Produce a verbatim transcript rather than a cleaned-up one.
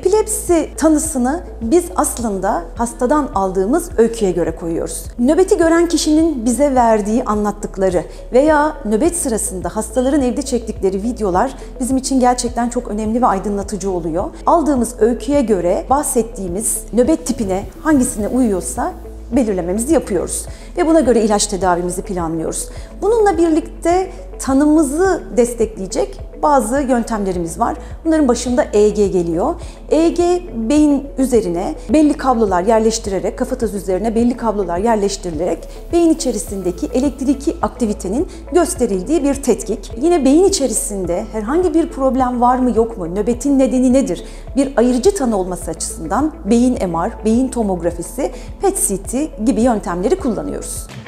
Epilepsi tanısını biz aslında hastadan aldığımız öyküye göre koyuyoruz. Nöbeti gören kişinin bize verdiği anlattıkları veya nöbet sırasında hastaların evde çektikleri videolar bizim için gerçekten çok önemli ve aydınlatıcı oluyor. Aldığımız öyküye göre bahsettiğimiz nöbet tipine hangisine uyuyorsa belirlememizi yapıyoruz ve buna göre ilaç tedavimizi planlıyoruz. Bununla birlikte tanımızı destekleyecek bazı yöntemlerimiz var. Bunların başında E E G geliyor. E E G beyin üzerine belli kablolar yerleştirerek, kafatası üzerine belli kablolar yerleştirilerek beyin içerisindeki elektriki aktivitenin gösterildiği bir tetkik. Yine beyin içerisinde herhangi bir problem var mı yok mu, nöbetin nedeni nedir? Bir ayırıcı tanı olması açısından beyin M R, beyin tomografisi, P E T C T gibi yöntemleri kullanıyoruz.